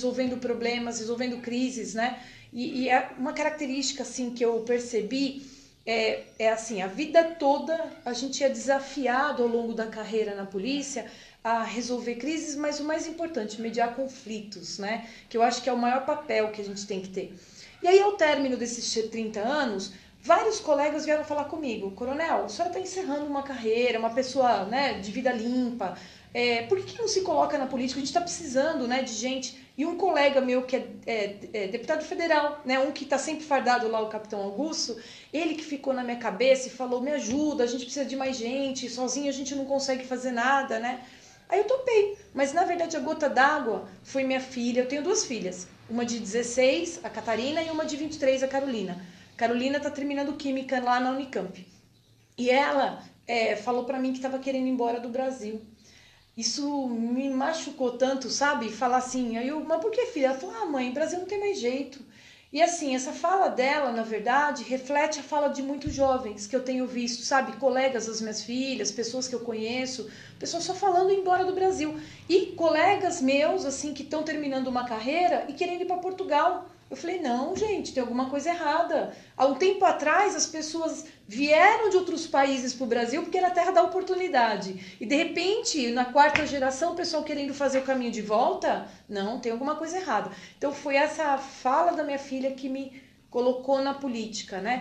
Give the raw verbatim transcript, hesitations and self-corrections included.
resolvendo problemas, resolvendo crises, né? E, e é uma característica assim que eu percebi é, é assim, a vida toda a gente é desafiado ao longo da carreira na polícia a resolver crises, mas o mais importante, mediar conflitos, né? Que eu acho que é o maior papel que a gente tem que ter. E aí, ao término desses trinta anos, vários colegas vieram falar comigo: Coronel, a senhora está encerrando uma carreira, uma pessoa, né, de vida limpa, é, por que não se coloca na política? A gente está precisando, né, de gente. E um colega meu que é, é, é deputado federal, né, um que está sempre fardado lá, o capitão Augusto, ele que ficou na minha cabeça e falou: me ajuda, a gente precisa de mais gente, sozinho a gente não consegue fazer nada, né? Aí eu topei, mas na verdade a gota d'água foi minha filha. Eu tenho duas filhas, uma de dezesseis, a Catarina, e uma de vinte e três, a Carolina. Carolina está terminando química lá na Unicamp. E ela é, falou para mim que estava querendo ir embora do Brasil. Isso me machucou tanto, sabe? Falar assim, aí eu, mas por que, filha? Ela falou: ah, mãe, Brasil não tem mais jeito. E assim, essa fala dela, na verdade, reflete a fala de muitos jovens que eu tenho visto, sabe? Colegas das minhas filhas, pessoas que eu conheço, pessoas só falando em ir embora do Brasil. E colegas meus, assim, que estão terminando uma carreira e querendo ir para Portugal. Eu falei: não, gente, tem alguma coisa errada. Há um tempo atrás, as pessoas vieram de outros países para o Brasil porque era a terra da oportunidade. E, de repente, na quarta geração, o pessoal querendo fazer o caminho de volta. Não, tem alguma coisa errada. Então, foi essa fala da minha filha que me colocou na política, né?